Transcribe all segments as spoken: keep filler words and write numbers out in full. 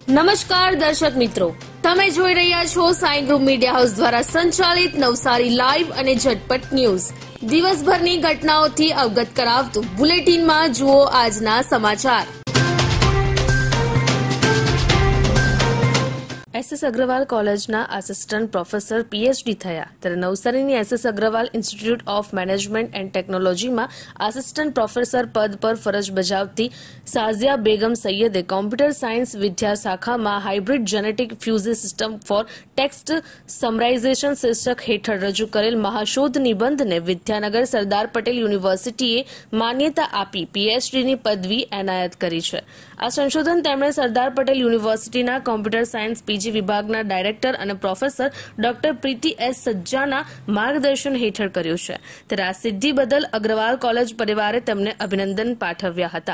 નમસ્કાર દર્શક મિત્રો, તમે જોઈ રહ્યા છો સાઈ ગ્રુપ મીડિયા હાઉસ દ્વારા સંચાલિત નવસારી લાઈવ અને ઝટપટ ન્યૂઝ. દિવસભરની ઘટનાઓથી અવગત કરાવતું બુલેટિનમાં જુઓ આજના સમાચાર. એસએસ અગ્રવાલ કોલેજના આસિસ્ટન્ટ પ્રોફેસર પીએચડી થયા, ત્યારે નવસારીની SS Agrawal institute of management and ટેકનોલોજીમાં આસિસ્ટન્ટ પ્રોફેસર પદ પર ફરજ બજાવતી સાઝિયા બેગમ સૈયદે કોમ્પ્યુટર સાયન્સ વિદ્યા શાખામાં hybrid genetic fuzzy system for text summarization શીર્ષક હેઠળ રજૂ કરેલ મહાશોધ નિબંધને વિદ્યાનગર સરદાર પટેલ યુનિવર્સિટીએ માન્યતા આપી પીએચડીની પદવી એનાયત કરી છે. આ સંશોધન તેમણે સરદાર પટેલ યુનિવર્સિટીના કોમ્પ્યુટર સાયન્સ પીજી વિભાગના ડાયરેક્ટર અને પ્રોફેસર ડોક્ટર પ્રીતિ એસ સજ્જાના માર્ગદર્શન હેઠળ કર્યું છે. ત્યારે આ સિદ્ધિ બદલ અગ્રવાલ કોલેજ પરિવારે તેમને અભિનંદન પાઠવ્યા હતા.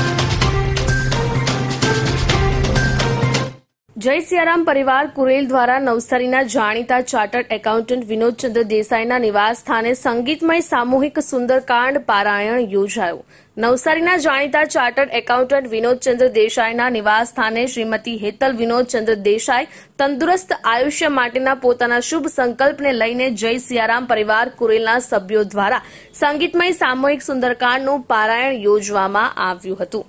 જય સિયારામ પરિવાર કુરેલ દ્વારા નવસારીના જાણીતા ચાર્ટર્ડ એકાઉન્ટન્ટ વિનોદચંદ્ર દેસાઈના નિવાસ સ્થાને સંગીતમય સામૂહિક સુંદરકાંડ પારાયણ યોજાયું. નવસારીના જાણીતા ચાર્ટર્ડ એકાઉન્ટન્ટ વિનોદચંદ્ર દેસાઈના નિવાસ સ્થાને શ્રીમતી હેતલ વિનોદચંદ્ર દેસાઈ તંદુરસ્ત આયુષ્ય માટેના પોતાના શુભ સંકલ્પને લઈને જય સિયારામ પરિવાર કુરેલના સભ્યો દ્વારા સંગીતમય સામૂહિક સુંદરકાંડનું પારાયણ યોજવામાં આવ્યું હતું.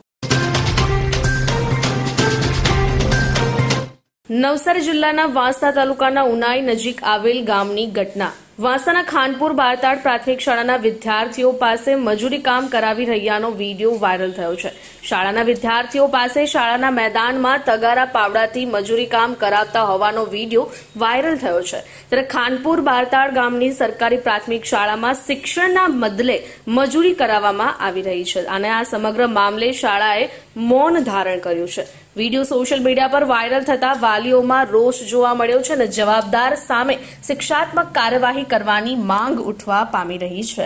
નવસારી જિલ્લાના વાંસદા તાલુકાના ઉનાઈ નજીક આવેલ ગામની ઘટના. વાંસદાના ખાનપુર બારતાડ પ્રાથમિક શાળાના વિદ્યાર્થીઓ પાસે મજૂરી કામ કરાવી રહ્યાનો વિડીયો વાયરલ થયો છે. શાળાના વિદ્યાર્થીઓ પાસે શાળાના મેદાનમાં તગારા પાવડાથી મજૂરી કામ કરાવતા હોવાનો વિડીયો વાયરલ થયો છે. ત્યારે ખાનપુર બારતાડ ગામની સરકારી પ્રાથમિક શાળામાં શિક્ષણના બદલે મજૂરી કરાવવામાં આવી રહી છે અને આ સમગ્ર મામલે શાળાએ મૌન ધારણ કર્યું છે. વિડીયો સોશિયલ મીડિયા પર વાયરલ થતા વાલીઓમાં રોષ જોવા મળ્યો છે અને જવાબદાર સામે શિક્ષાત્મક કાર્યવાહી કરવાની માંગ ઉઠવા પામી રહી છે.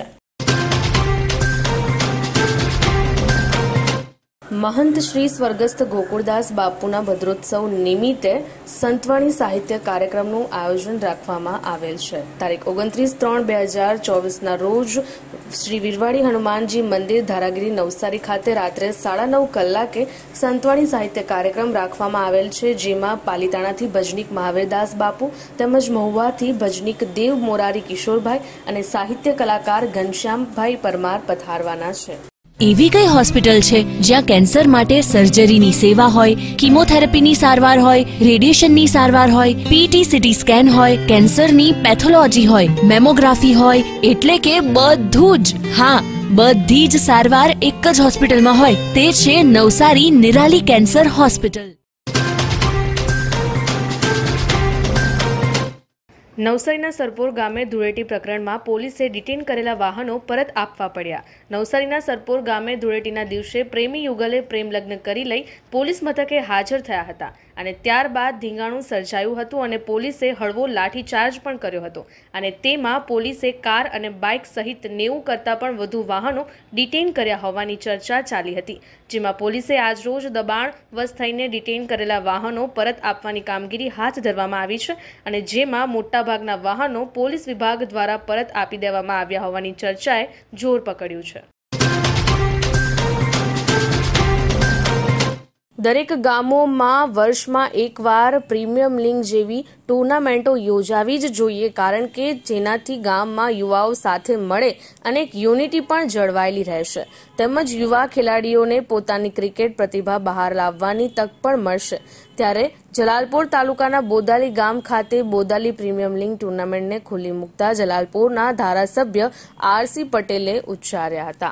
મહંત શ્રી સ્વર્ગસ્થ ગોકુળદાસ બાપુના ભદ્રોત્સવ નિમિત્તે સંતવાણી સાહિત્ય કાર્યક્રમનું આયોજન રાખવામાં આવેલ છે. તારીખ ઓગણત્રીસ ત્રણ બે હજાર ચોવીસના રોજ શ્રી વિરવાડી હનુમાનજી મંદિર ધારાગીરી નવસારી ખાતે રાત્રે સાડા નવ કલાકે સંતવાણી સાહિત્ય કાર્યક્રમ રાખવામાં આવેલ છે, જેમાં પાલીતાણાથી ભજનીક મહાવીરદાસ બાપુ તેમજ મહુવાથી ભજનીક દેવ મોરારી કિશોરભાઈ અને સાહિત્ય કલાકાર ઘનશ્યામભાઈ પરમાર પધારવાના છે. એવી કઈ હોસ્પિટલ છે જ્યાં કેન્સર માટે સર્જરીની સેવા હોય, કીમોથેરાપીની સારવાર હોય, રેડિયેશનની સારવાર હોય, પીટી સીટી સ્કેન હોય, કેન્સરની પેથોલોજી હોય, મેમોગ્રાફી હોય, એટલે કે બધું જ. હા, બધી જ સારવાર એક જ હોસ્પિટલમાં હોય. તે છે નવસારી નિરાલી કેન્સર હોસ્પિટલ. નવસારીના સરપોર ગામે ધૂળેટી પ્રકરણમાં પોલીસે ડિટેન કરેલા વાહનો પરત આપવા પડ્યા. નવસારીના સરપોર ગામે ધૂળેટીના દિવસે પ્રેમી યુગલે પ્રેમ લગ્ન કરી લઈ પોલીસ મથકે હાજર થયા હતા અને ત્યારબાદ ધીંગાણું સર્જાયું હતું અને પોલીસે હળવો લાઠીચાર્જ પણ કર્યો હતો અને તેમાં પોલીસે કાર અને બાઇક સહિત નેવું કરતાં પણ વધુ વાહનો ડિટેન કર્યા હોવાની ચર્ચા ચાલી હતી, જેમાં પોલીસે આજરોજ દબાણ વશ થઈને ડિટેન કરેલા વાહનો પરત આપવાની કામગીરી હાથ ધરવામાં આવી છે અને જેમાં મોટાભાગના વાહનો પોલીસ વિભાગ દ્વારા પરત આપી દેવામાં આવ્યા હોવાની ચર્ચાએ જોર પકડ્યું છે. દરેક ગામોમાં વર્ષમાં એકવાર પ્રીમિયમ લીગ જેવી ટુર્નામેન્ટો યોજાવી જ જોઈએ, કારણ કે જેનાથી ગામમાં યુવાઓ સાથે મળે અને એક યુનિટી પણ જળવાયેલી રહેશે તેમજ યુવા ખેલાડીઓને પોતાની ક્રિકેટ પ્રતિભા બહાર લાવવાની તક પણ મળશે. ત્યારે જલાલપોર તાલુકાના બોદાલી ગામ ખાતે બોદાલી પ્રીમિયમ લીગ ટુર્નામેન્ટને ખુલ્લી મૂકતા જલાલપોરના ધારાસભ્ય આરસી પટેલે ઉચ્ચાર્યા હતા.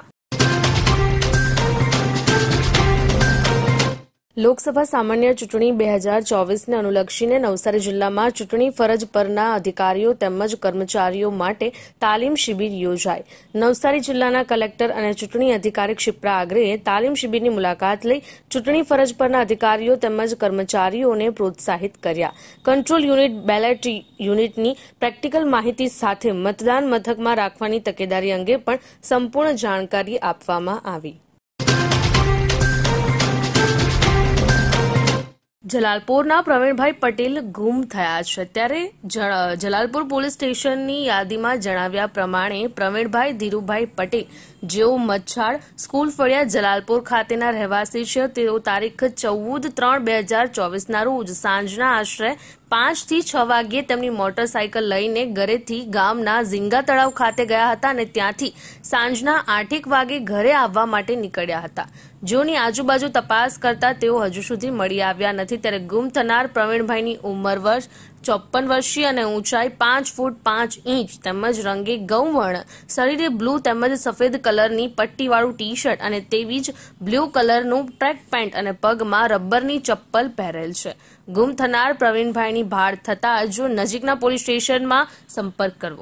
લોકસભા સામાન્ય ચૂંટણી બે હજાર ચોવીસને અનુલક્ષીને નવસારી જિલ્લામાં ચૂંટણી ફરજ પરના અધિકારીઓ તેમજ કર્મચારીઓ માટે તાલીમ શિબિર યોજાઈ. નવસારી જિલ્લાના કલેક્ટર અને ચૂંટણી અધિકારી ક્ષિપ્રા આગરેએ તાલીમ શિબિરની મુલાકાત લઈ ચૂંટણી ફરજ પરના અધિકારીઓ તેમજ કર્મચારીઓને પ્રોત્સાહિત કર્યા. કંટ્રોલ યુનિટ, બેલેટ યુનિટની પ્રેક્ટિકલ માહિતી સાથે મતદાન મથકમાં રાખવાની તકેદારી અંગે પણ સંપૂર્ણ જાણકારી આપવામાં આવી. જલાલપુરના પ્રવીણભાઈ પટેલ ગુમ થયા છે ત્યારે જલાલપુર પોલીસ સ્ટેશનની યાદીમાં જણાવ્યા પ્રમાણે પ્રવીણભાઈ ધીરુભાઈ પટેલ જેઓ મચ્છાડ સ્કૂલ ફળિયા જલાલપુર ખાતેના રહેવાસી છે તેઓ તારીખ ચૌદ ત્રણ બે હજાર ચોવીસના રોજ સાંજના આશરે પાંચ થી છ વાગ્યે તેમની મોટરસાયકલ લઈને ઘરેથી ગામના ઝીંગા તળાવ ખાતે ગયા હતા અને ત્યાંથી સાંજના આઠેક વાગે ઘરે આવવા માટે નીકળ્યા હતા. જેઓની આજુબાજુ તપાસ કરતા તેઓ હજુ સુધી મળી આવ્યા નથી. ત્યારે ગુમ થનાર પ્રવીણભાઈની ઉંમર વર્ષ ચોપન વર્ષીય અને ઊંચાઈ પાંચ ફૂટ પાંચ ઇંચ તેમજ રંગે ગૌવર્ણ, શરીરે બ્લુ તેમજ સફેદ કલરની પટ્ટીવાળું ટી શર્ટ અને તેવી જ બ્લુ કલરનું ટ્રેક પેન્ટ અને પગમાં રબરની ચપ્પલ પહેરેલ છે. ગુમ થનાર પ્રવીણભાઈની ભાળ થતા જો નજીકના પોલીસ સ્ટેશનમાં સંપર્ક કરવો.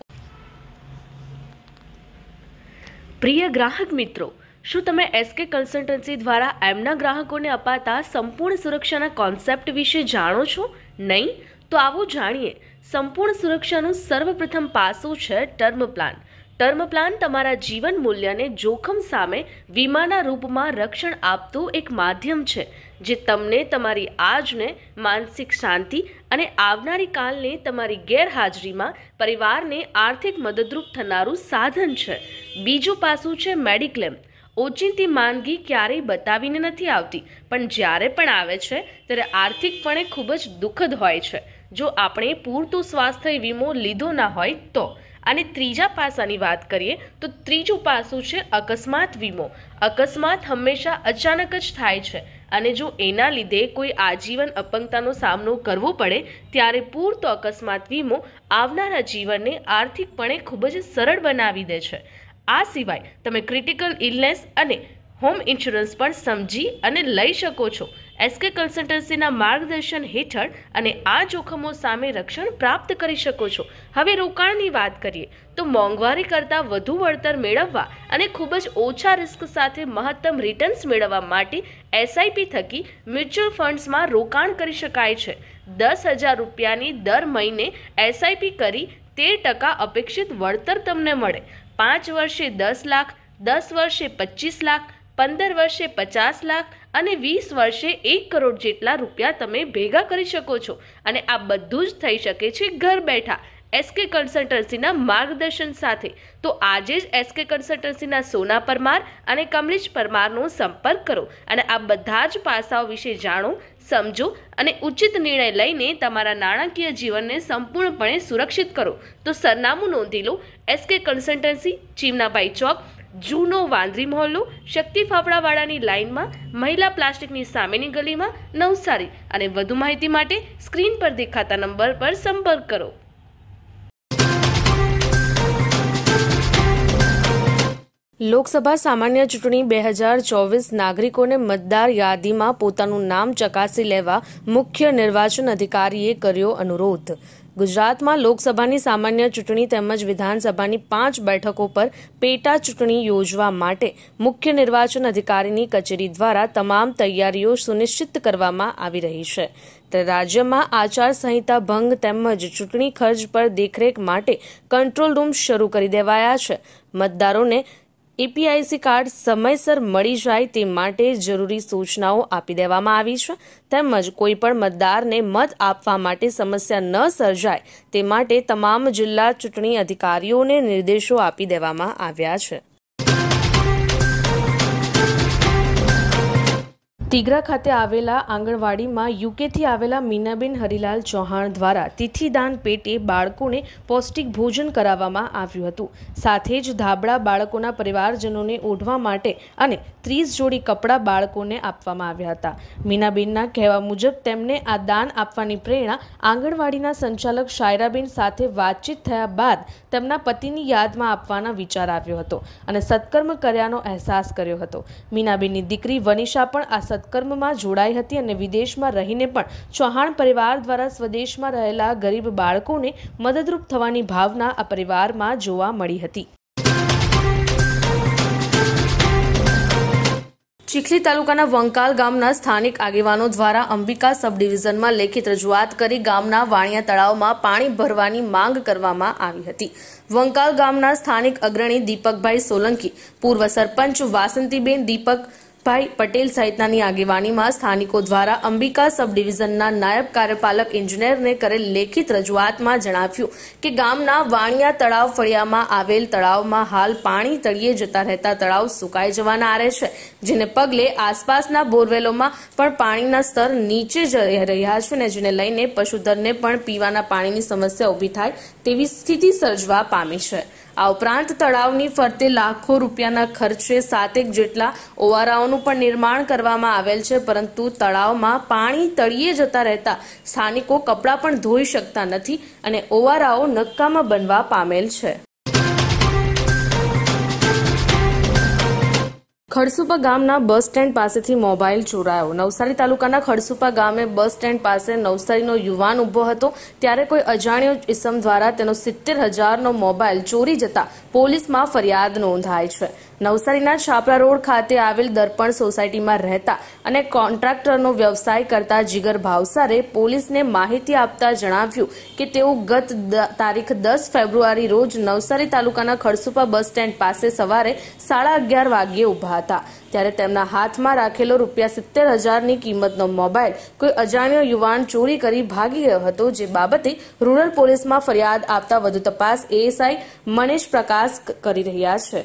પ્રિય ગ્રાહક મિત્રો, શું તમે એસકે કન્સલ્ટન્સી દ્વારા એમના ગ્રાહકોને અપાતા સંપૂર્ણ સુરક્ષાના કોન્સેપ્ટ વિશે જાણો છો? નહીં? તો આવો જાણીએ. સંપૂર્ણ સુરક્ષાનું સર્વપ્રથમ પાસું છે ટર્મ પ્લાન. ટર્મ પ્લાન તમારા જીવન મૂલ્યને જોખમ સામે વીમાના રૂપમાં રક્ષણ આપતું એક માધ્યમ છે જે તમને તમારી આજને માનસિક શાંતિ અને આવનારી કાલને તમારી ગેરહાજરીમાં પરિવારને આર્થિક મદદરૂપ થનારું સાધન છે. બીજું પાસું છે મેડિક્લેમ. ઓચિંતી માંદગી ક્યારેય બતાવીને નથી આવતી, પણ જ્યારે પણ આવે છે ત્યારે આર્થિકપણે ખૂબ જ દુઃખદ હોય છે જો આપણે પૂરતું સ્વાસ્થ્ય વીમો લીધો ના હોય તો. અને ત્રીજા પાસાની વાત કરીએ તો ત્રીજું પાસું છે અકસ્માત વીમો. અકસ્માત હંમેશા અચાનક જ થાય છે અને જો એના લીધે કોઈ આજીવન અપંગતાનો સામનો કરવો પડે ત્યારે પૂરતો અકસ્માત વીમો આવનારા જીવનને આર્થિકપણે ખૂબ જ સરળ બનાવી દે છે. આ સિવાય તમે ક્રિટિકલ ઇલનેસ અને હોમ ઇન્સ્યોરન્સ પણ સમજી અને લઈ શકો છો. એસકે કન્સલ્ટન્સીના માર્ગદર્શન હેઠળ અને આ જોખમો સામે રક્ષણ પ્રાપ્ત કરી શકો છો. હવે રોકાણની વાત કરીએ તો મોંઘવારી કરતાં વધુ વળતર મેળવવા અને ખૂબ જ ઓછા રિસ્ક સાથે મહત્તમ રિટર્ન્સ મેળવવા માટે એસઆઈપી થકી મ્યુચ્યુઅલ ફંડ્સમાં રોકાણ કરી શકાય છે. દસ હજાર રૂપિયાની દર મહિને એસઆઈપી કરી તેર ટકા અપેક્ષિત વળતર તમને મળે. પાંચ વર્ષે દસ લાખ, દસ વર્ષે પચીસ લાખ, પંદર વર્ષે પચાસ લાખ અને વીસ વર્ષે એક કરોડ જેટલા રૂપિયા તમે ભેગા કરી શકો છો. અને આ બધું જ થઈ શકે છે ઘર બેઠા એસકે કન્સલ્ટન્સીના માર્ગદર્શન સાથે. તો આજે જ એસકે કન્સલ્ટન્સીના સોના પરમાર અને કમલેશ પરમારનો સંપર્ક કરો અને આ બધા જ પાસાઓ વિશે જાણો, સમજો અને ઉચિત નિર્ણય લઈને તમારા નાણાકીય જીવનને સંપૂર્ણપણે સુરક્ષિત કરો. તો સરનામું નોંધી લો. એસકે કન્સલ્ટન્સી, ચીમનાભાઈ ચોક, જૂનો વાંદરી મહોલ્લો, શક્તિ ફાફડાવાળાની લાઇનમાં, મહિલા પ્લાસ્ટિકની સામેની ગલીમાં, નવસારી. અને વધુ માહિતી માટે સ્ક્રીન પર દેખાતા નંબર પર સંપર્ક કરો. લોકસભા સામાન્ય ચૂંટણી બે હજાર ચોવીસ નાગરિકોને મતદાર યાદીમાં પોતાનું નામ ચકાસી લેવા મુખ્ય નિર્વાચન અધિકારીએ કર્યો અનુરોધ. ગુજરાતમાં લોકસભાની સામાન્ય ચૂંટણી તેમજ વિધાનસભાની પાંચ બેઠકો પર પેટા ચૂંટણી યોજવા માટે મુખ્ય નિર્વાચન અધિકારીની કચેરી દ્વારા તમામ તૈયારીઓ સુનિશ્ચિત કરવામાં આવી રહી છે. ત્યારે રાજ્યમાં આચારસંહિતા ભંગ તેમજ ચૂંટણી ખર્ચ પર દેખરેખ માટે કંટ્રોલ રૂમ શરૂ કરી દેવાયા છે. મતદારોને એપીઆઈસી કાર્ડ સમયસર મળી જાય તે માટે જરૂરી સૂચનાઓ આપી દેવામાં આવી છે. તેમજ કોઈપણ મતદારને મત આપવા માટે સમસ્યા ન સર્જાય તે માટે તમામ જિલ્લા ચૂંટણી અધિકારીઓને નિર્દેશો આપી દેવામાં આવ્યા છે. તિગરા ખાતે આવેલા આંગણવાડીમાં યુકેથી આવેલા મીનાબેન હરિલાલ ચૌહાણ દ્વારા તિથિદાન પેટે બાળકોને પૌષ્ટિક ભોજન કરાવવામાં આવ્યું હતું. સાથે જ ધાબળા બાળકોના પરિવારજનોને ઓઢવા માટે અને ત્રીસ જોડી કપડાં બાળકોને આપવામાં આવ્યા હતા. મીનાબેનના કહેવા મુજબ તેમને આ દાન આપવાની પ્રેરણા આંગણવાડીના સંચાલક શાયરાબેન સાથે વાતચીત થયા બાદ તેમના પતિની યાદમાં આપવાના વિચાર આવ્યો હતો અને સત્કર્મ કર્યાનો અહેસાસ કર્યો હતો. મીનાબેનની દીકરી વનિશા પણ આ સત્કર્મમાં જોડાઈ હતી અને વિદેશમાં રહીને પણ ચૌહાણ પરિવાર દ્વારા સ્વદેશમાં રહેલા ગરીબ બાળકોને મદદરૂપ થવાની ભાવના આ પરિવારમાં જોવા મળી હતી. ચીખલી તાલુકાના વંકાલ ગામના સ્થાનિક આગેવાનો દ્વારા અંબિકા સબ ડિવિઝનમાં લેખિત રજૂઆત કરી ગામના વાણિયા તળાવમાં પાણી ભરવાની માંગ કરવામાં આવી હતી. વંકાલ ગામના સ્થાનિક અગ્રણી દીપકભાઈ સોલંકી, પૂર્વ સરપંચ વાસંતીબેન દીપક ભાઈ પટેલ સહિતનાની આગેવાનીમાં સ્થાનિકો દ્વારા અંબિકા સબ ડિવિઝનના નાયબ કાર્યપાલક એન્જિનિયરને કરેલ લેખિત રજૂઆતમાં જણાવ્યું કે ગામના વાણિયા તળાવ ફળિયામાં આવેલ તળાવમાં હાલ પાણી તળિયે જતા રહેતા તળાવ સુકાઈ જવાના આરે છે, જેને પગલે આસપાસના બોરવેલોમાં પણ પાણીના સ્તર નીચે જઈ રહ્યા છે ને જેને લઈને પશુધનને પણ પીવાના પાણીની સમસ્યા ઊભી થાય તેવી સ્થિતિ સર્જવા પામી છે। આ ઉપરાંત તળાવની ફરતે લાખો રૂપિયાના ખર્ચે સાતેક જેટલા ઓવારાઓનું પણ નિર્માણ કરવામાં આવેલ છે, પરંતુ તળાવમાં પાણી તળિયે જતા રહેતા સ્થાનિકો કપડાં પણ ધોઈ શકતા નથી અને ઓવારાઓ નકામા બનવા પામેલ છે। ખડસુપા ગામના બસ સ્ટેન્ડ પાસેથી મોબાઈલ ચોરાયો। નવસારી તાલુકાના ખડસુપા ગામે બસ સ્ટેન્ડ પાસે નવસારીનો યુવાન ઉભો હતો ત્યારે કોઈ અજાણ્યો ઇસમ દ્વારા તેનો સિત્તેર હજારનો મોબાઈલ ચોરી જતા પોલીસમાં ફરિયાદ નોંધાઈ છે। નવસારીના છાપરા રોડ ખાતે આવેલ દર્પણ સોસાયટીમાં રહેતા અને કોન્ટ્રાક્ટરનો વ્યવસાય કરતા જીગર ભાવસારે પોલીસને માહિતી આપતા જણાવ્યું કે તેઓ ગત તારીખ દસ ફેબ્રુઆરી રોજ નવસારી તાલુકાના ખડસુપા બસ સ્ટેન્ડ પાસે સવારે સાડા અગિયાર વાગ્યે ઉભા હતા ત્યારે તેમના હાથમાં રાખેલો રૂપિયા સિત્તેર હજારની કિંમતનો મોબાઈલ કોઈ અજાણ્યો યુવાન ચોરી કરી ભાગી ગયો હતો, જે બાબતે રૂરલ પોલીસમાં ફરિયાદ આપતા વધુ તપાસ એએસઆઈ મનીષ પ્રકાશ કરી રહ્યા છે।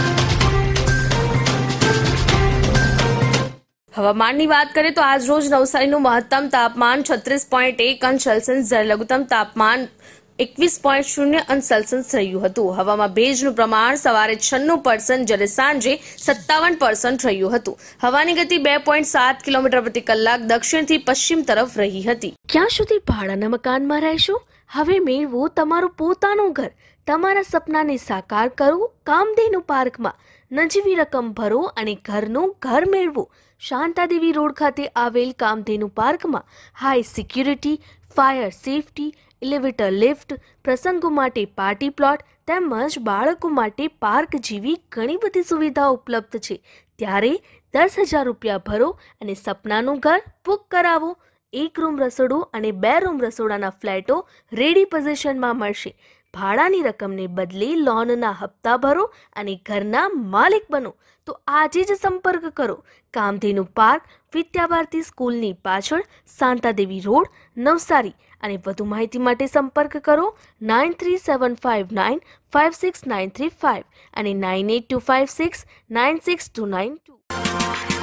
હવામાનની વાત કરીએ તો આજ રોજ નવસારીનું મહત્તમ તાપમાન છત્રીસ પોઈન્ટ એક અંશ સેલ્સિયસ જ્યારે લઘુત્તમ તાપમાન એકવીસ પોઈન્ટ શૂન્ય અંશ સેલ્સિયસ રહ્યું હતું। હવામાં ભેજનું પ્રમાણ સવારે છન્નું પર્સન્ટ જ્યારે સાંજે સત્તાવન પર્સન્ટ રહ્યું હતું। હવાની ગતિ બે પોઈન્ટ સાત કિલોમીટર પ્રતિ કલાક દક્ષિણથી પશ્ચિમ તરફ રહી હતી। ક્યાં સુધી ભાડાના મકાનમાં રહેશો? હવે મેળવો તમારું પોતાનું ઘર। તમારા સપનાને સાકાર કરો કામધેનુ પાર્કમાં। નજીવી રકમ ભરો અને ઘરનું ઘર મેળવો। શાંતાદેવી રોડ ખાતે આવેલ કામધેનુ પાર્કમાં high security, fire safety, elevator lift, પ્રસંગો માટે પાર્ટી પ્લોટ તેમજ બાળકો માટે પાર્ક જેવી ઘણી બધી સુવિધાઓ ઉપલબ્ધ છે। ત્યારે દસ હજાર રૂપિયા ભરો અને સપનાનું ઘર બુક કરાવો। એક રૂમ રસોડું અને બે રૂમ રસોડાના ફ્લેટો રેડી પોઝિશનમાં મળશે। ભાડાની રકમને બદલે લોનના હપ્તા ભરો અને ઘરના માલિક બનો। તો આજે જ સંપર્ક કરો કામધેનુ પાર્ક, વિદ્યાભારતી સ્કૂલની પાછળ, શાંતાદેવી રોડ, નવસારી। અને વધુ માહિતી માટે સંપર્ક કરો nine three seven five nine five six nine three five અને nine eight two five six nine six two nine two.